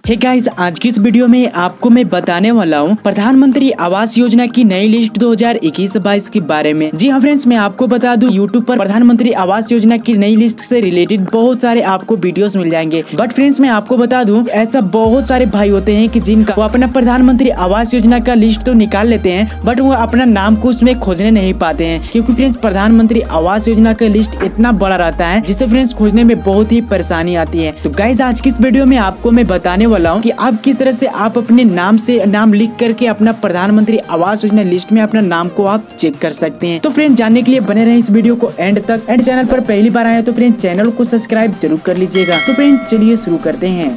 Hey guys, आज की इस वीडियो में आपको मैं बताने वाला हूँ प्रधानमंत्री आवास योजना की नई लिस्ट 2021-22 के बारे में। जी हाँ फ्रेंड्स, मैं आपको बता दूं यूट्यूब पर प्रधानमंत्री आवास योजना की नई लिस्ट से रिलेटेड बहुत सारे आपको वीडियोस मिल जाएंगे। बट फ्रेंड्स, मैं आपको बता दूं ऐसा बहुत सारे भाई होते हैं कि जिनका वो अपना प्रधानमंत्री आवास योजना का लिस्ट तो निकाल लेते हैं, बट वो अपना नाम को उसमें खोजने नहीं पाते हैं, क्योंकि फ्रेंड्स प्रधानमंत्री आवास योजना का लिस्ट इतना बड़ा रहता है जिससे फ्रेंड्स खोजने में बहुत ही परेशानी आती है। तो गाइस, आज की इस वीडियो में आपको मैं बताने वाला हूं कि आप किस तरह से आप अपने नाम लिख करके अपना प्रधानमंत्री आवास योजना लिस्ट में अपना नाम को आप चेक कर सकते हैं। तो फ्रेंड, जानने के लिए बने रहे इस वीडियो को एंड तक। एंड चैनल पर पहली बार आए तो फ्रेंड चैनल को सब्सक्राइब जरूर कर लीजिएगा। तो फ्रेंड चलिए शुरू करते हैं।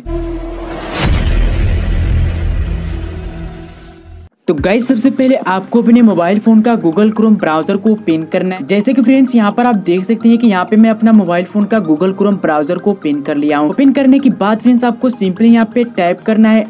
तो गाइस, सबसे पहले आपको अपने मोबाइल फोन का गूगल क्रोम ब्राउजर को ओपन करना है। जैसे कि फ्रेंड्स यहाँ पर आप देख सकते हैं कि यहाँ पे मैं अपना मोबाइल फोन का गूगल क्रोम ब्राउजर को ओपन कर लिया हूँ। ओपन करने के बाद फ्रेंड्स आपको सिंपली यहाँ पे टाइप करना है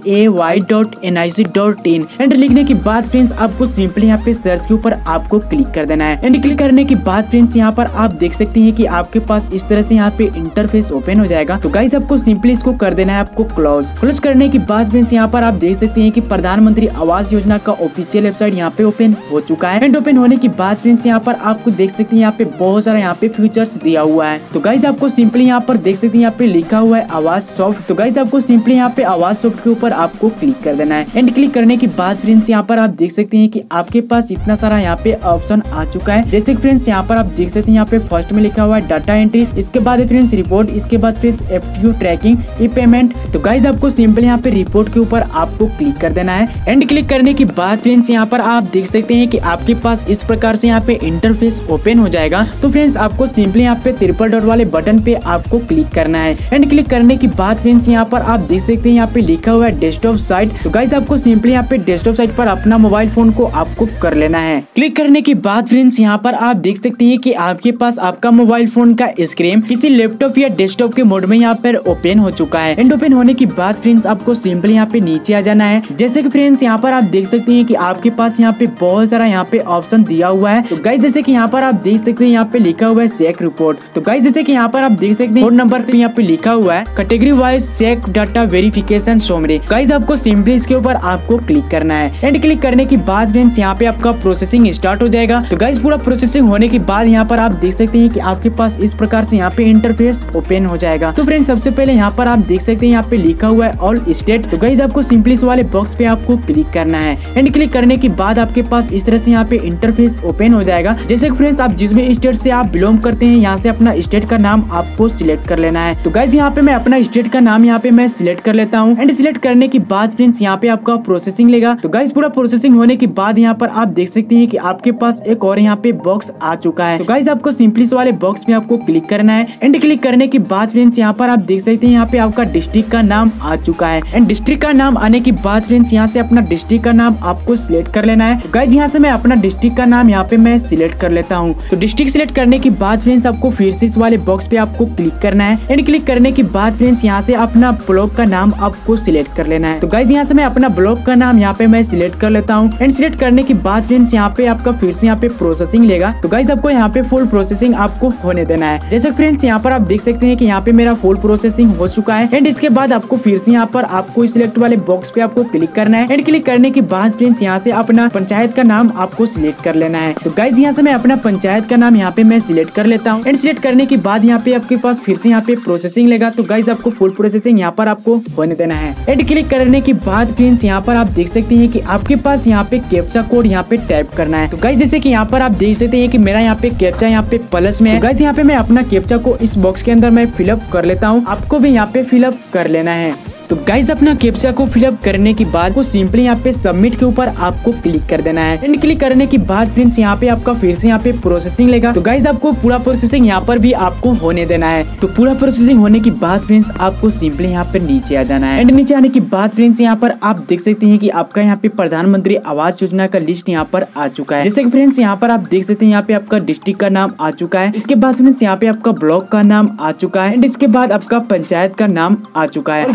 iay.nic.in एंड लिखने के बाद फ्रेंड्स आपको सिंपली यहाँ पे सर्च के ऊपर आपको क्लिक कर देना है। एंड क्लिक करने के बाद फ्रेंड्स यहाँ पर आप देख सकते हैं कि आपके पास इस तरह से यहाँ पे इंटरफेस ओपन हो जाएगा। तो गाइस, आपको सिंपली इसको कर देना है आपको क्लोज करने के बाद फ्रेंड्स यहाँ पर आप देख सकते हैं कि प्रधानमंत्री आवास योजना का ऑफिशियल वेबसाइट यहाँ पे ओपन हो चुका है। एंड ओपन होने के बाद फ्रेंड्स यहाँ पर आपको देख सकते हैं यहाँ पे बहुत सारा यहाँ पे फीचर्स दिया हुआ है। तो गाइस, आपको सिंपली यहाँ पर देख सकते हैं यहाँ पे लिखा हुआ है आवास सॉफ्ट। तो गाइस, आपको सिंपली यहाँ पे आवास सॉफ्ट के ऊपर आपको क्लिक कर देना है। एंड क्लिक करने के बाद फ्रेंड्स यहाँ पर आप देख सकते हैं कि आपके पास इतना सारा यहाँ पे ऑप्शन आ चुका है। जैसे फ्रेंड्स यहाँ पर आप देख सकते हैं यहाँ पे फर्स्ट में लिखा हुआ है डाटा एंट्री, इसके बाद फ्रेंड्स रिपोर्ट, इसके बाद friends FTO tracking, e payment. तो गाइस, आपको सिंपली यहाँ पे रिपोर्ट के ऊपर आपको क्लिक कर देना है। एंड क्लिक करने के बाद फ्रेंड्स यहाँ पर आप देख सकते हैं कि आपके पास इस प्रकार से यहाँ पे इंटरफेस ओपन हो जाएगा। तो फ्रेंड्स आपको सिंपली यहाँ पे ट्रिपल डॉट वाले बटन पे आपको क्लिक करना है। एंड क्लिक करने के बाद फ्रेंड्स यहाँ पर आप देख सकते हैं यहाँ पे लिखा हुआ है डेस्कटॉप साइट। तो गाइस, आपको सिंपली यहाँ पे डेस्कटॉप साइट पर अपना मोबाइल फोन को आपको कर लेना है। क्लिक करने के बाद फ्रेंड्स यहाँ पर आप देख सकते हैं कि आपके पास आपका मोबाइल फोन का स्क्रीन किसी लैपटॉप या डेस्कटॉप के मोड में यहाँ पर ओपन हो चुका है। एंड ओपन होने के बाद फ्रेंड्स आपको सिंपली यहाँ पे नीचे आ जाना है। जैसे कि फ्रेंड्स यहाँ पर आप देख सकते हैं कि आपके पास यहाँ पे बहुत सारा यहाँ पे ऑप्शन दिया हुआ है। तो गाइस, जैसे कि यहाँ पर आप देख सकते हैं यहाँ पे लिखा हुआ है चेक रिपोर्ट। तो गाइस, जैसे कि यहाँ पर आप देख सकते हैं फोन नंबर पे यहाँ पे लिखा हुआ है category wise check data verification summary. Guys, आपको सिंपली इसके ऊपर आपको क्लिक करना है। एंड क्लिक करने के बाद फ्रेंड्स यहाँ पे आपका प्रोसेसिंग स्टार्ट हो जाएगा। तो गाइस, पूरा प्रोसेसिंग होने के बाद यहाँ पर आप देख सकते हैं कि आपके पास इस प्रकार से यहाँ पे इंटरफेस ओपन हो जाएगा। तो फ्रेंड्स सबसे पहले यहाँ पर आप देख सकते हैं यहाँ पे लिखा हुआ है ऑल स्टेट। तो गाइस, आपको सिंपली इस वाले बॉक्स पे आपको क्लिक करना है। एंड क्लिक करने के बाद आपके पास इस तरह से यहाँ पे इंटरफेस ओपन हो जाएगा। जैसे कि फ्रेंड्स आप जिसमें स्टेट से आप बिलोंग करते हैं यहाँ से अपना स्टेट का नाम आपको सिलेक्ट कर लेना है। तो गाइस, यहाँ पे मैं अपना स्टेट का नाम यहाँ पे मैं सिलेक्ट कर लेता हूँ। एंड सिलेक्ट करने के बाद फ्रेंड्स यहाँ पे आपका प्रोसेसिंग लेगा। तो गाइस, पूरा प्रोसेसिंग होने के बाद यहाँ पर आप देख सकते हैं कि आपके पास एक और यहाँ पे बॉक्स आ चुका है। तो गाइस, आपको सिंपली इस वाले बॉक्स में आपको क्लिक करना है। एंड क्लिक करने के बाद फ्रेंड्स यहाँ पर आप देख सकते हैं यहाँ पे आपका डिस्ट्रिक्ट का नाम आ चुका है। एंड डिस्ट्रिक्ट का नाम आने के बाद फ्रेंड्स यहाँ से अपना डिस्ट्रिक्ट का नाम आपको सिलेक्ट कर लेना है। तो गाइस, यहाँ से मैं अपना डिस्ट्रिक्ट का नाम यहाँ पे मैं सिलेक्ट कर लेता हूँ। तो डिस्ट्रिक्ट सिलेक्ट करने के बाद फ्रेंड्स आपको फिर से इस वाले बॉक्स पे आपको क्लिक करना है। एंड क्लिक करने के बाद फ्रेंड्स यहाँ से अपना ब्लॉक का नाम आपको सिलेक्ट कर लेना है। तो गाइस, यहाँ से मैं अपना ब्लॉक का नाम यहाँ पे मैं सिलेक्ट कर लेता हूँ। एंड सिलेक्ट करने के बाद फ्रेंड्स यहाँ पे आपका फिर से यहाँ पे प्रोसेसिंग लेगा। तो गाइस, आपको यहाँ पे फुल प्रोसेसिंग आपको होने देना है। जैसे फ्रेंड्स यहाँ पर आप देख सकते हैं कि यहाँ पे मेरा फुल प्रोसेसिंग हो चुका है। एंड इसके बाद आपको फिर से यहाँ पर आपको सिलेक्ट वाले बॉक्स पे आपको क्लिक करना है। एंड क्लिक करने के बाद फ्रेंड्स यहाँ से अपना पंचायत का नाम आपको सिलेक्ट कर लेना है। तो गाइस, यहाँ से मैं अपना पंचायत का नाम यहाँ पे मैं सिलेक्ट कर लेता हूँ। एंड सिलेक्ट करने के बाद यहाँ पे आपके पास फिर से यहाँ पे प्रोसेसिंग लेगा। तो गाइस, आपको फुल प्रोसेसिंग यहाँ पर आपको होने देना है। एंड क्लिक करने के बाद फ्रेंड्स यहाँ पर आप देख सकते हैं कि आपके पास यहाँ पे कैप्चा कोड यहाँ पे टाइप करना है। तो गाइस, जैसे कि यहाँ पर आप देख सकते हैं कि मेरा यहाँ पे कैप्चा यहाँ पे प्लस में है। गाइस, यहाँ पे मैं अपना कैप्चा को इस बॉक्स के अंदर मैं फिलअप कर लेता हूँ। आपको भी यहाँ पे फिलअप कर लेना है। तो गाइस, अपना कैप्चा को फिलअप करने के बाद को सिंपली यहाँ पे सबमिट के ऊपर आपको क्लिक कर देना है। एंड क्लिक करने के बाद फ्रेंड्स यहाँ पे आपका फिर से यहाँ पे प्रोसेसिंग लेगा। तो गाइस, आपको पूरा प्रोसेसिंग यहाँ पर भी आपको होने देना है। तो पूरा प्रोसेसिंग होने के बाद फ्रेंड्स आपको सिंपली यहाँ पे नीचे आ जाना है। एंड नीचे आने के बाद फ्रेंड्स यहाँ पर आप देख सकते हैं कि आपका यहाँ पे प्रधानमंत्री आवास योजना का लिस्ट यहाँ पर आ चुका है। जैसे कि फ्रेंड्स यहाँ पर आप देख सकते हैं यहाँ पे आपका डिस्ट्रिक्ट का नाम आ चुका है। इसके बाद फ्रेंड्स यहाँ पे आपका ब्लॉक का नाम आ चुका है। एंड इसके बाद आपका पंचायत का नाम आ चुका है। और गाइस, सारे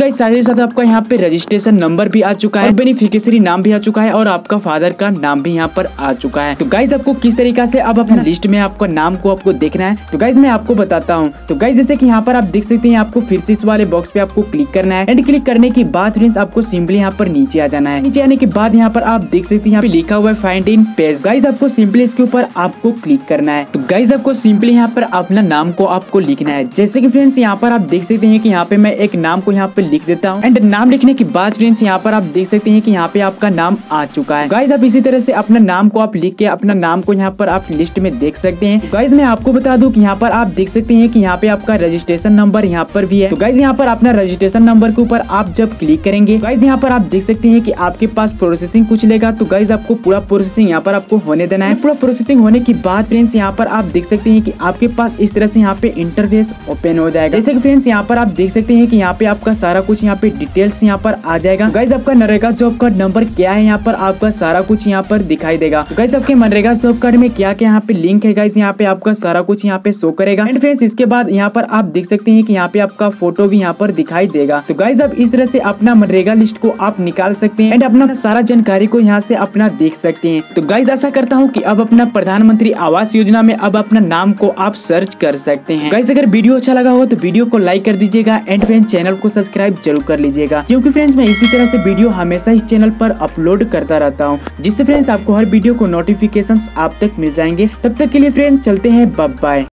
साथ आपका यहाँ पे रजिस्ट्रेशन नंबर भी आ चुका है, बेनिफिशियरी नाम भी आ चुका है और आपका फादर का नाम भी यहाँ पर आ चुका है। तो गाइज आपको किस तरीके से अब अपना लिस्ट में आपका नाम को आपको देखना है, तो गाइज मैं आपको बताता हूँ। तो गाइज जैसे कि यहाँ पर आप देख सकते हैं, आपको फिर से इस वाले बॉक्स पे आपको क्लिक करना है एंड क्लिक करने के बाद फ्रेंड्स आपको सिंपली यहाँ पर नीचे आ जाना है। नीचे आने के बाद यहाँ पर आप देख सकते हैं यहाँ पे लिखा हुआ है फाइंड इन पेज। गाइज आपको सिंपली इसके ऊपर आपको क्लिक करना है। तो गाइज आपको सिंपली यहाँ पर अपना नाम को आपको लिखना है। जैसे कि फ्रेंड्स यहाँ पर आप देख सकते हैं कि यहाँ पे मैं एक नाम को यहाँ पे लिख देता हूँ एंड नाम लिखने के बाद फ्रेंड्स यहाँ पर आप देख सकते हैं कि यहाँ पे आपका नाम आ चुका है। गाइज आप इसी तरह से अपना नाम को आप लिख के अपना नाम को यहाँ पर आप लिस्ट में देख सकते हैं। गाइज मैं आपको बता दूं कि यहाँ पर आप देख सकते हैं कि यहाँ पे आपका रजिस्ट्रेशन नंबर यहाँ पर भी है। तो गाइज यहाँ पर अपना रजिस्ट्रेशन नंबर के ऊपर आप जब क्लिक करेंगे गाइज यहाँ पर आप देख सकते हैं कि आपके पास प्रोसेसिंग कुछ लेगा। तो गाइज आपको पूरा प्रोसेसिंग यहाँ पर आपको होने देना है। पूरा प्रोसेसिंग होने के बाद फ्रेंड्स यहाँ पर आप देख सकते हैं कि आपके पास इस तरह से यहाँ पे इंटरफेस ओपन हो जाएगा। जैसे कि फ्रेंड्स यहाँ पर आप देख सकते हैं कि यहाँ पे आपका सारा कुछ यहाँ पे डिटेल्स यहाँ पर आ जाएगा। गाइज आपका नरेगा जॉब कार्ड नंबर क्या है यहाँ पर आपका सारा कुछ यहाँ पर दिखाई देगा। गाइज आपके मनरेगा जॉब कार्ड में क्या क्या यहाँ पे लिंक है गाइज यहाँ पे आपका सारा कुछ यहाँ पे शो करेगा। एंड फ्रेंड्स इसके बाद यहाँ पर आप देख सकते हैं कि यहाँ पे आपका फोटो भी यहाँ पर दिखाई देगा। तो गाइज अब इस तरह से अपना मनरेगा लिस्ट को आप निकाल सकते हैं एंड अपना सारा जानकारी को यहाँ से अपना देख सकते हैं। तो गाइज आशा करता हूँ कि अब अपना प्रधानमंत्री आवास योजना में अब अपना नाम को आप सर्च कर सकते हैं। गाइज अगर वीडियो अच्छा लगा हो तो वीडियो को लाइक कर दीजिएगा एंड फ्रेंड्स चैनल को सब्सक्राइब जरूर कर लीजिएगा, क्योंकि फ्रेंड्स मैं इसी तरह से वीडियो हमेशा इस चैनल पर अपलोड करता रहता हूँ, जिससे फ्रेंड्स आपको हर वीडियो को नोटिफिकेशंस आप तक मिल जाएंगे। तब तक के लिए फ्रेंड्स चलते हैं, बाय बाय।